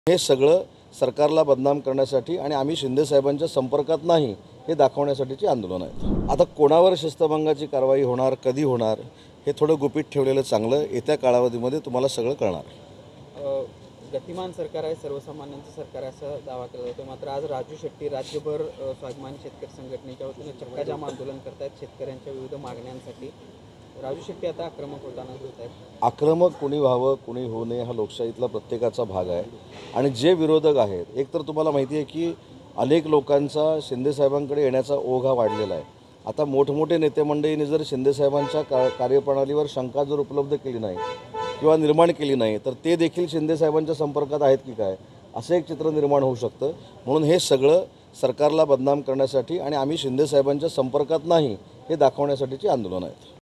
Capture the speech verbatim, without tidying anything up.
हे सगळं सरकारला बदनाम करण्यासाठी आणि आम्ही शिंदे साहेबांच्या संपर्कात नाही हे दाखवण्यासाठीचे आंदोलन आहे। आता कोणावर शिस्तभंगाची कारवाई होणार, कधी होणार हे थोडं गुपित ठेवलेलं चांगलं। येत्या कालावधीमध्ये तुम्हाला सगळं कळणार। गतिमान सरकार आहे, सर्वसामान्यांचं सरकार आहे असा दावा केला जातो। मात्र आज राजू शेट्टी राज्यभर स्वाभिमान शेतकरी संघटनेच्या वतीने चक्काजाम आंदोलन करतायत शेतकऱ्यांच्या विविध मागण्यांसाठी। राजू शेट्टी आता आक्रमक होताना दिसत आहेत। आक्रमक कोणी व्हावं कोणी होऊ नये हा लोकशाहीतला प्रत्येकाचा भाग आहे। आणि जे विरोधक आहेत, एक तर तुम्हाला माहिती आहे की अनेक लोकांचा शिंदे साहेबांकडे येण्याचा ओघ हा वाढलेला आहे। आता मोठमोठे नेते मंडळींनी जर शिंदे साहेबांच्या का कार्यप्रणालीवर शंका जर उपलब्ध केली नाही किंवा निर्माण केली नाही तर ते देखील शिंदे साहेबांच्या संपर्कात आहेत की काय असं एक चित्र निर्माण होऊ शकतं। म्हणून हे सगळं सरकारला बदनाम करण्यासाठी आणि आम्ही शिंदे साहेबांच्या संपर्कात नाही हे दाखवण्यासाठीचे आंदोलन आहेत।